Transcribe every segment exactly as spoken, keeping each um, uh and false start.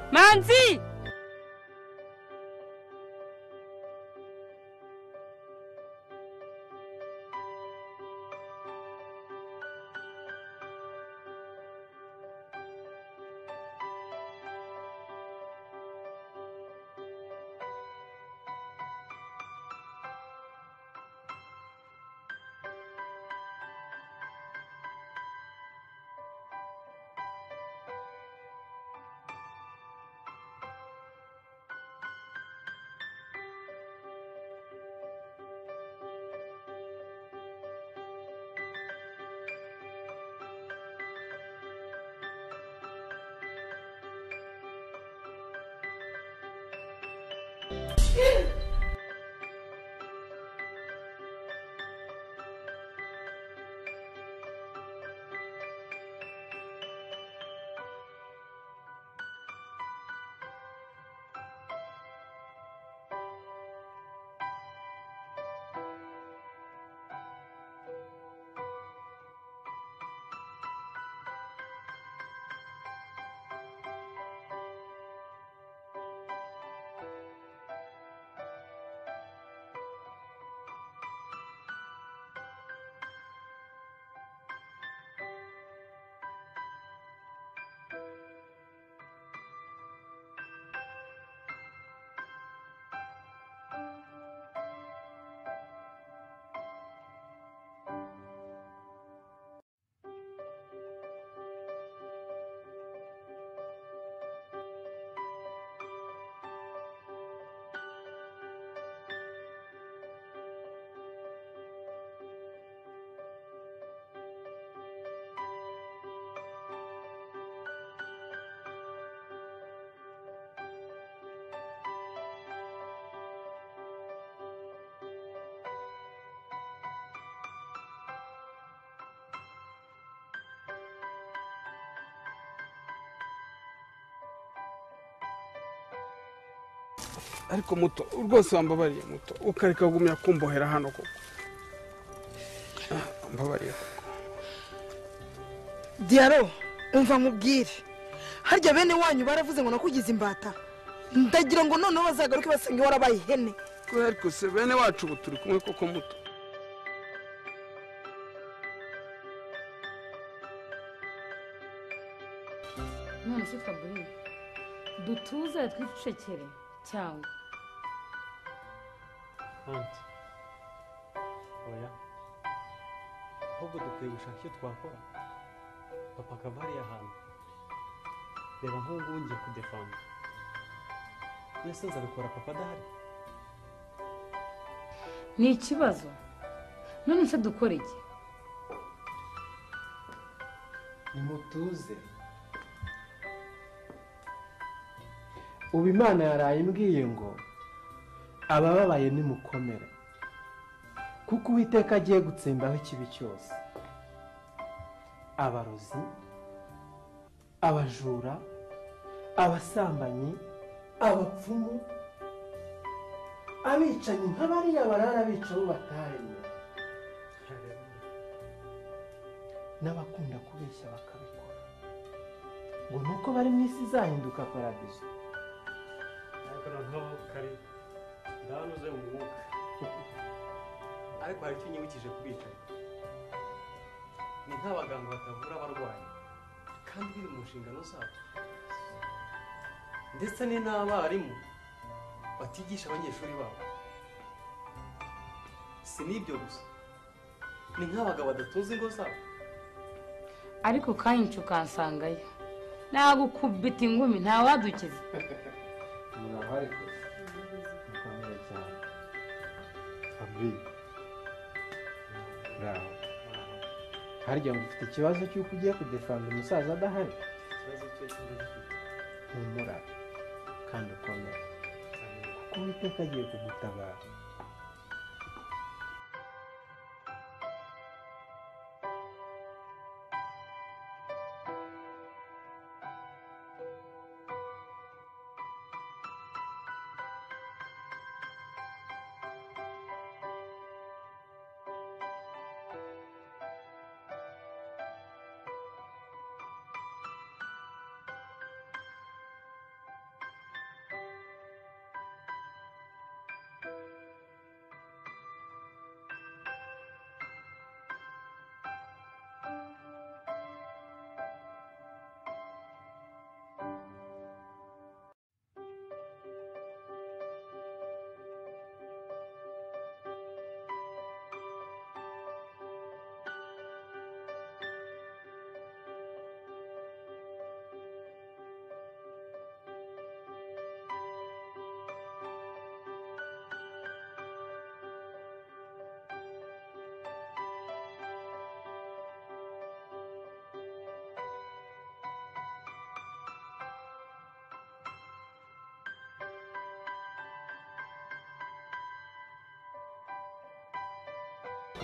Manzi! ariko muto rwose wambabariye muto ukareka kugumya kumbohera hano koko mbabariye Diaro umva nkubwire harya bene wanyu baravuze ngo nakugize imbata ndagira ngo noneho bazagaruke basenge warabaye ihene ko ariko se bene wacu ubu turi kumwe koko muto none se Fabrice dutuze twicecekere cyangwa Anti oya ahubwo dukwiye gushaka icyo twakora papa akava hariya hantu reba nk'ubu ngiye kudefanda mbese nzabikora papa adahari ni ikibazo none se dukora iki nimutuze ubu Imana yaraye imbwiye ngo abababaye nimukomere kuko Uwiteka agiye gutsembaho ikibi cyose abarozi abajura abasambanyi abapfumu abicanyi nk'abariya barara bica abo bataremye n'abakunda kubeshya bakabikora ngo nuko bari mu isi izahinduka paradizo ariko noneho kari ndanuze mu mwuka ariko hari icyo nyibukije kubicaye ni nk'abaganga batavura abarwayi kandi biri mu nshingano zabo ndetse ni n'abarimu batigisha abanyeshuri babo si n'ibyo gusa ni nk'abagabo badatunze ingo zabo ariko kanyinshi ukansangayo nagukubita ingumi ntawadukiza murahari kose mukomere cyane Fabrice bravo harya ngo ufite ikibazo cy'uko ugiye kudefanda umusaza adahari ikibazo cyo cy'urufite humura kandi ukomere kuko Uwiteka agiye kugutabara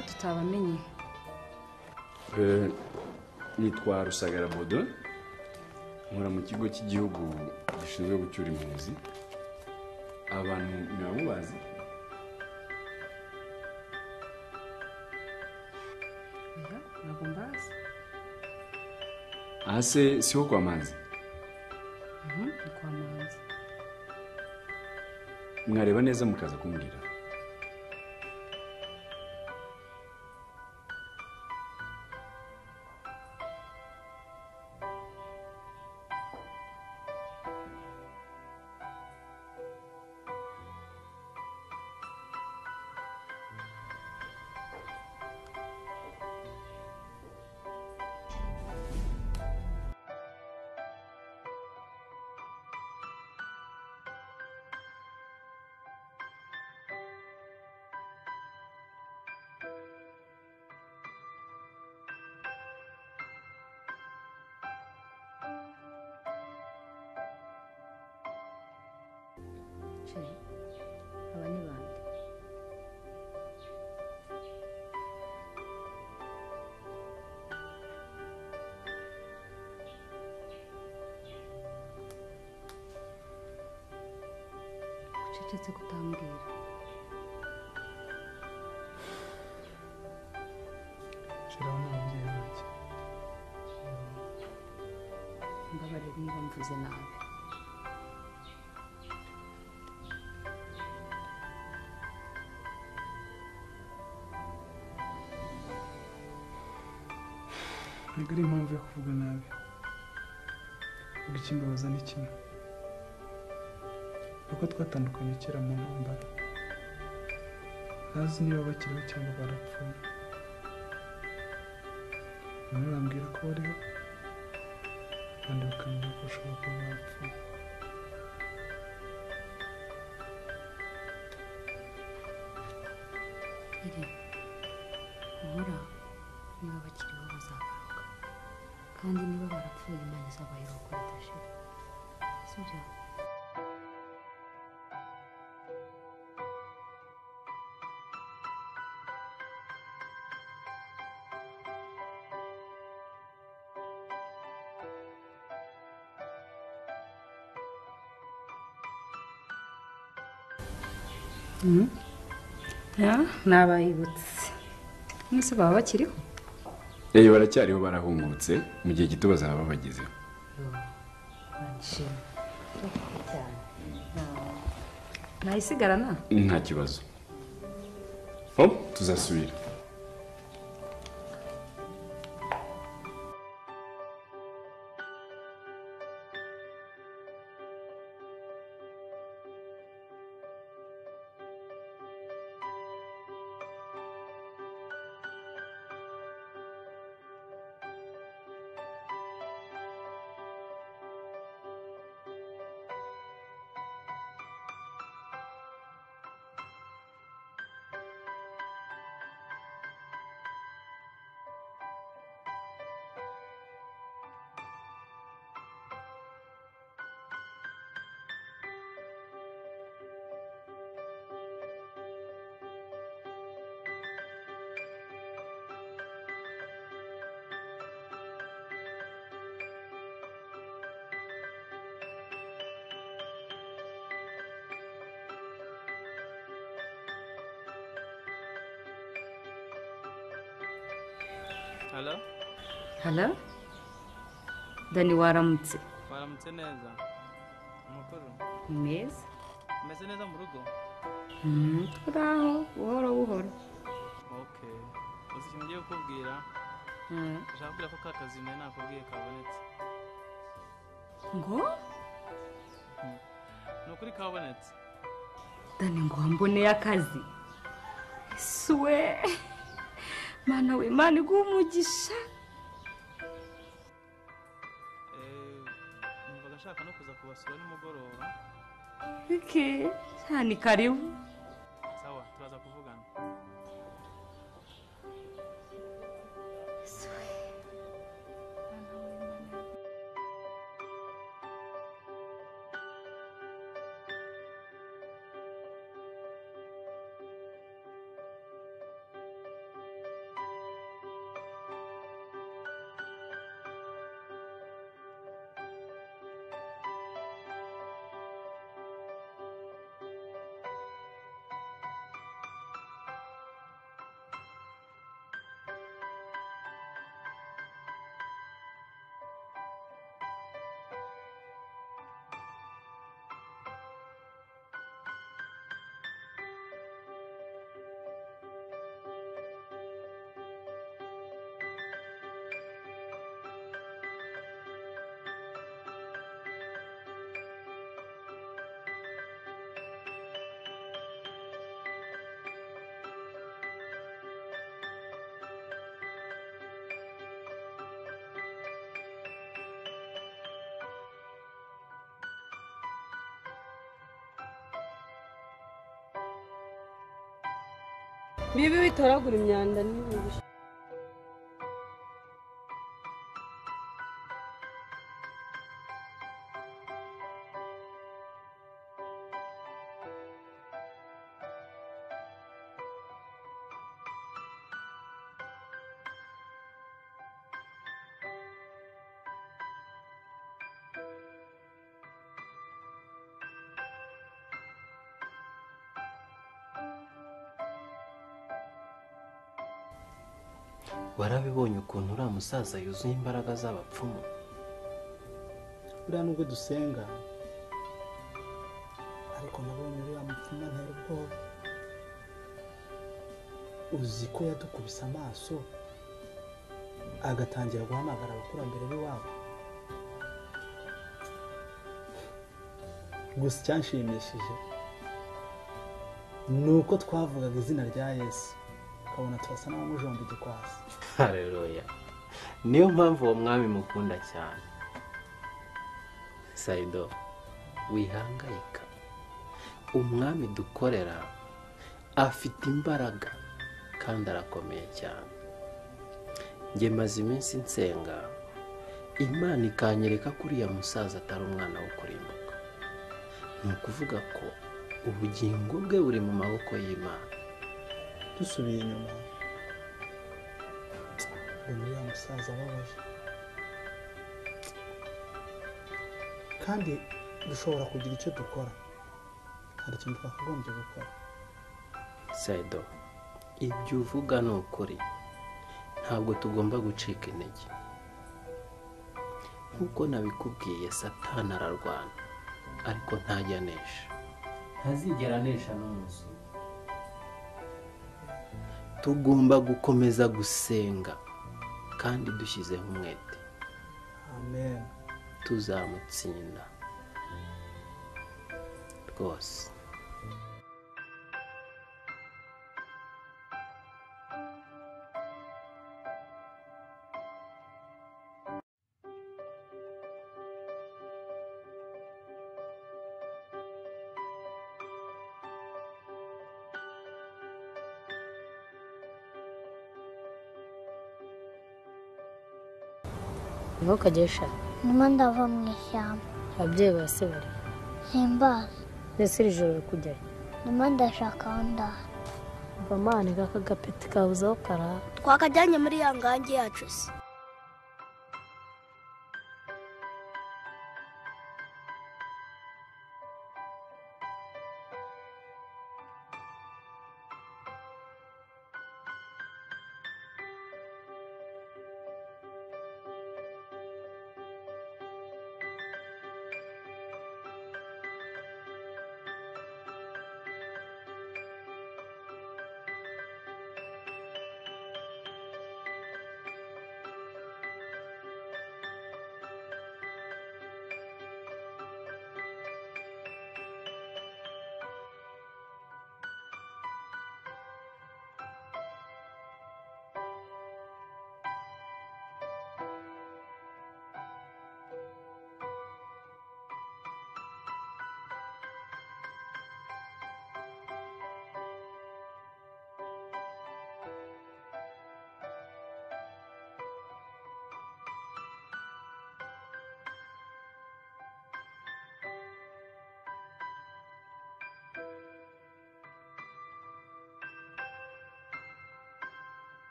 tutabamenye. Eh, nitwa Rusagara Bodo, nkora mu kigo cy'igihugu gishinzwe gucyura impunzi. Abantu mwamubazi? Oya, ntabwo mbazi. Aha se siho kwa Manzi? Mhm, ni kwa Manzi. Mwareba neza mukaza kumbwira. Chere, aba ni bande? Ucecetse kutambwira. shiraho n'ababyeyi banjye. Mbabarira niba mvuze nabi. ntabwo ari impamvu yo kuvuga nabi. Vuga ikimbabaza ni kimwe. Uko twatandukanye kera mu ntambara. Ntazi niba bakiriho cyangwa barapfuye. Bamwe bambwira ko bariho, abandi bakambwira ko bashobora kuba bapfuye. Iri, uhora niba bakiriho bazagaruka. Kandi niba barapfuye Imana izabayeho ko ridashira. Sibyo? Mhm. Ya, nabayibutse. Mwese baba bakiriho? Eh, baracyariho barahungutse, mu gihe gito bazaba bagezeho. Banshima. Cyane. Nayisigarana? Nta kibazo. Hop, tuzasubira. Hello? Hello? Dani waramutse. Waramutse neza. Amakuru? Meza. Meze neza mu rugo? Mhm, turaho buhoro buhoro. Okay. Uzi ikintu ngiye kukubwira? Mhm. Ushaka kubwira ko ka kazi nawe nakubwiye kabonetse. Ngo? Ni ukuri kabonetse. Dani ngo wamboneye akazi. Suwe. Mana we, Mana iguha umugisha. Eh, numvaga nshaka no kuza kubasura nimugoroba. Okay, cyane karibu. Sawa, turaza kuvugana. bibi bitoragura imyanda n'ibibi. warabibonye ukuntu uriya musaza yuzuye imbaraga z'abapfumu. buriya nubwo dusenga ariko nabonye uriya mupfumu antera ubwoba. uzi ko yadukubise amaso agatangira guhamagara abakurambere b'iwabo. gusa icyanshimishije ni uko twavugaga izina rya Yesu ukabona turasa n'abamujomba igikwasi. Haleluya. niyo mpamvu uwo mwami mukunda cyane. Saido, wihangayika, umwami dukorera afite imbaraga kandi arakomeye cyane. Njye maze iminsi nsenga, Imana ikanyereka ko uriya musaza atari umwana wo kurimbuka. Ni ukuvuga ko ubugingo bwe buri mu maboko y'Imana. dusubiye inyuma uriya musaza ababaje, kandi dushobora kugira icyo dukora. hari ikintu twakagombye gukora. Saido, ibyo uvuga ni ukuri, ntabwo tugomba gucika intege. Nkuko nabikubwiye, Satani ararwana ariko ntajya anesha, ntazigera anesha n'umunsi. Tugomba gukomeza gusenga kandi dushyizeho umwete. Amen. Tuzamutsinda rwose. niho kagesha nyuma ndava mu ishyamba. ababyeyi base bari simbazi. mbese iri joro uri kujyayo? nyuma ndashaka aho ndara. bamane kaka gapeti kabuze aho karara. twakajyanye muri ya ngangi yacu se.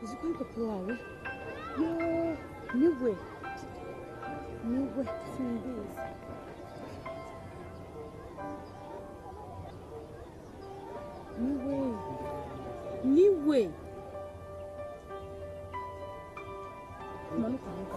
uzi ko ari papa wawe yo niwe niwe simbizi niwe niwe manuka manuka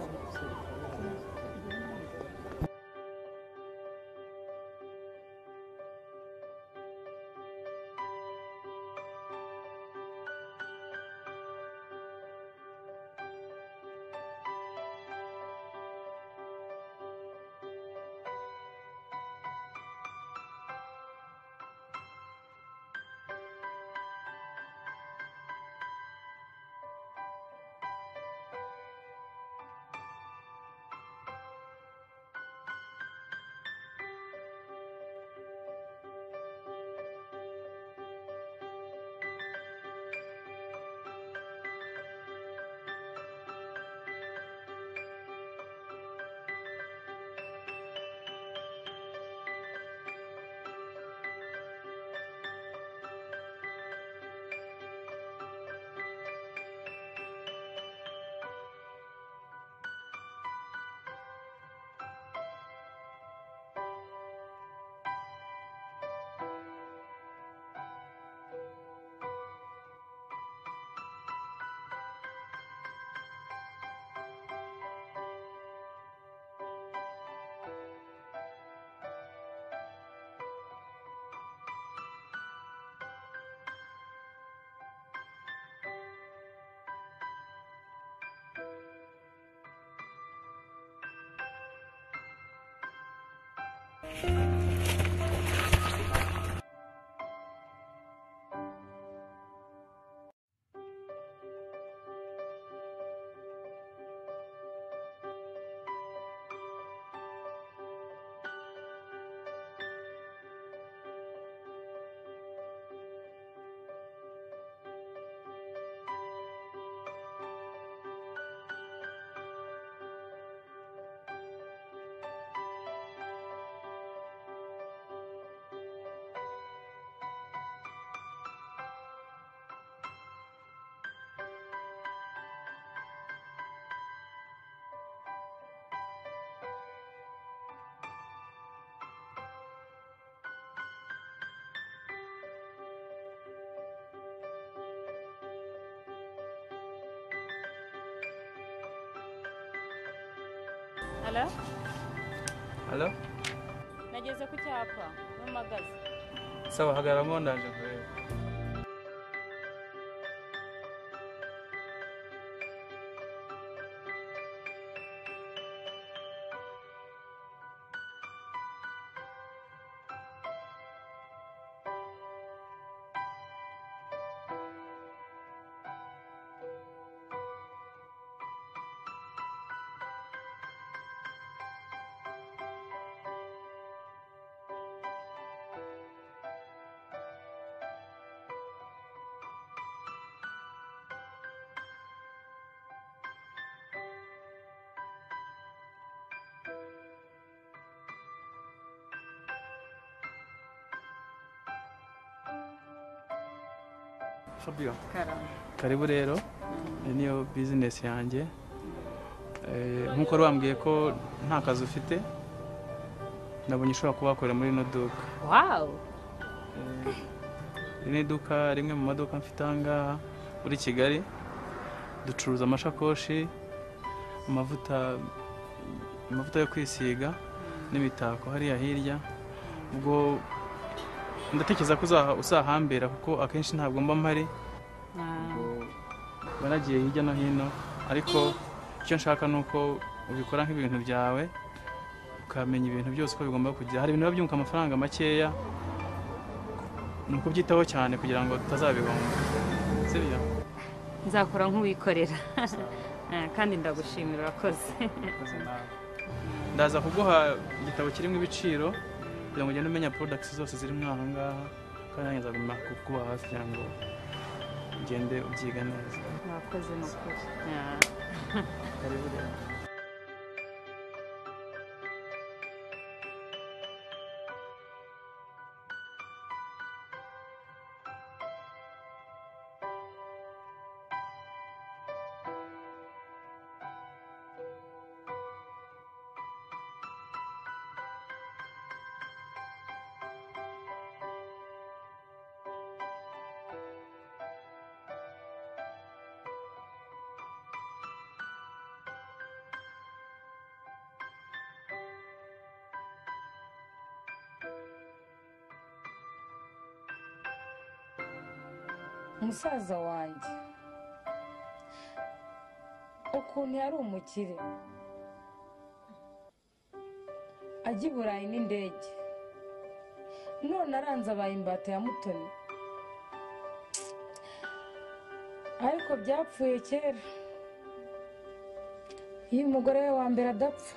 Halo? Halo? Nageze ku cyapa mpamagaze. Sawa hagaramo ndaje kureba. Fabio. Karibu rero. Niyo business yanjye. Eh nkuko rwambwiye ko nta kazi ufite. Nabonye ushobora kuba wakora muri no duka. Wow. Eh ni duka rimwe mu maduka mfitanga muri Kigali. Ducuruza amashakoshi, amavuta amavuta yo kwisiga n'imitako hariya hirya. Ubwo ndatekereza ko uzahambera kuko akenshi ntabwo mba mpari. Banagiye hirya no hino ariko icyo nshaka nuko ubikora nk'ibintu byawe ukamenya ibintu byose uko bigomba kujya. Hari ibintu byunguka amafaranga makeya nuko byitaho cyane kugira ngo tutazabihomba. Sibyo? Nzakora nk'uwikorera. Kandi ndagushimira urakoze. Ndaza kuguha igitabo kirimo ibiciro kugira ngo ugende umenya products zose zirimo aha ngaha kandi nzaguma kukuba hafi kugira ngo ugende ubyiga neza. Murakoze n'ukuri. Karibu rero. musaza wanjye ukuntu yari umukire ajya i burayi n'indege none aranze abaye imbata ya Mutoni ariko byapfuye kera iyo umugore we wa mbere adapfa.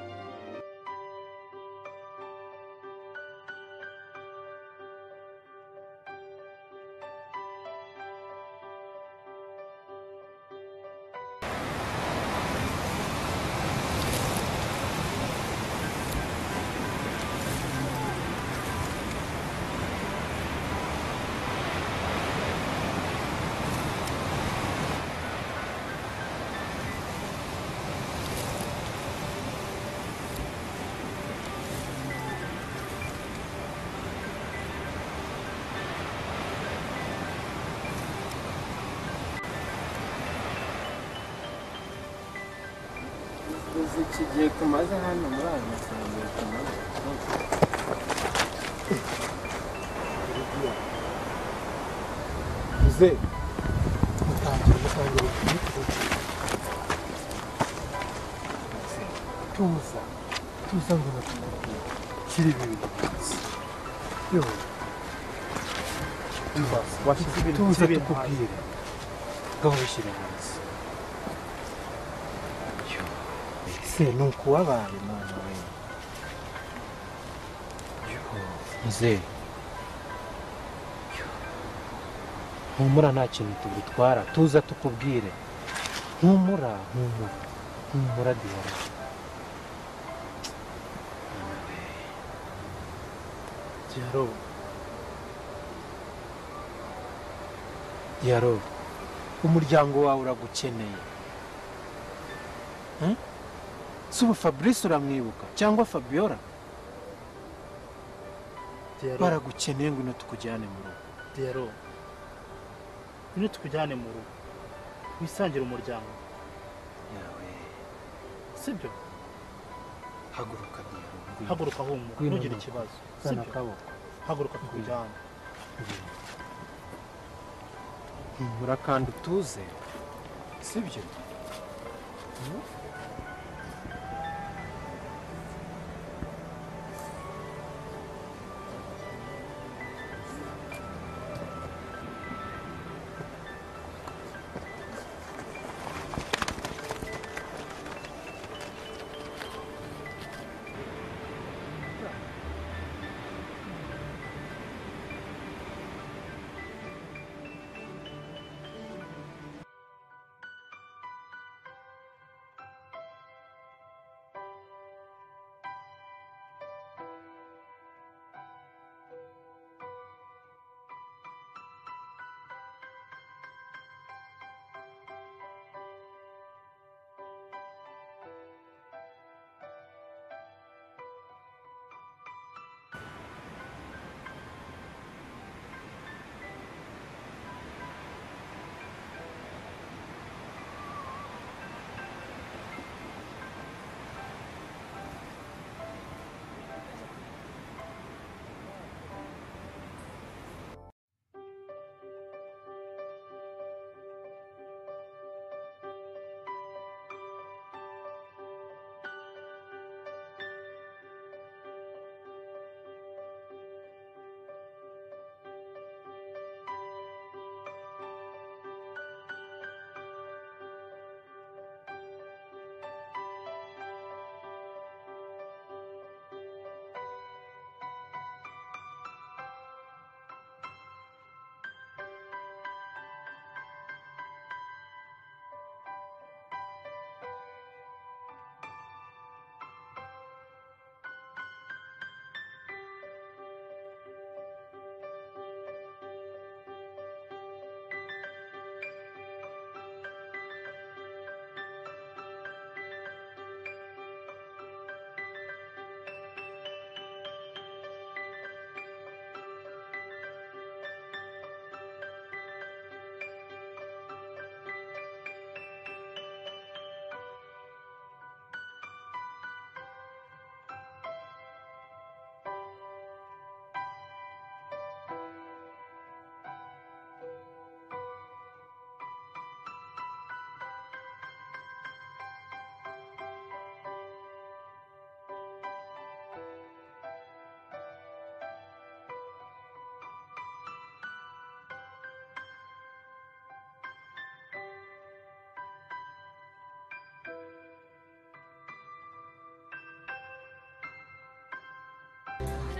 uzi iki gihe tumaze hano muri aya masengero tumaze uze mutangira mutangira tuza tuza ngo batumubwire kiri ibi bintu byose yo washyize ibintu tuza tukubwire ngaho bishyire hasi se ni ukuwabaye mwana we mzee humura nta kintu tugutwara tuza tukubwire humura humura humura diyaro diyaro diyaro umuryango wawe uragukeneye si ubu Fabrice uramwibuka cyangwa Fabiola baragukeneye ngo ino tukujyane mu rugo diyaro ino tukujyane mu rugo wisangire umuryango yawe sibyo haguruka diyaro haguruka humura ntugire ikibazo sibyo haguruka tukujyane humura kandi utuze sibyo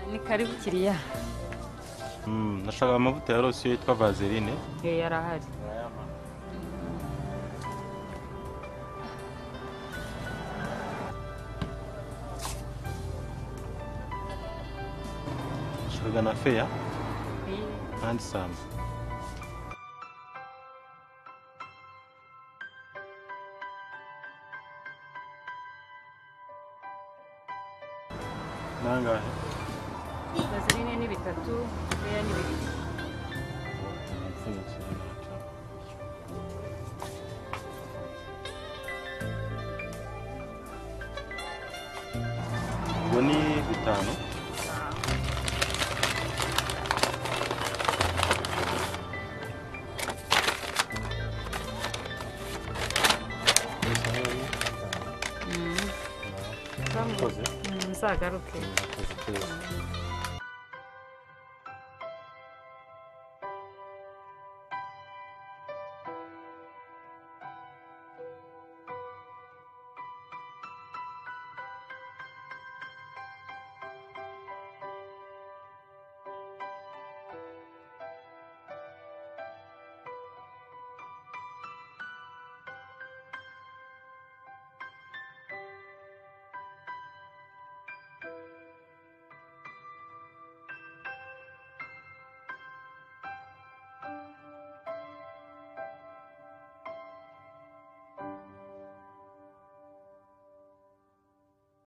Ni karibu kiriya. Mm, nashaka amavuta ya rosiyo yitwa Vaseline. Eh, yarahari. Nashaka na feya. And some. Nangahe? Vaseline ni bitatu, feya ni bibiri. Ubwo ni bitanu. Nzagaruke.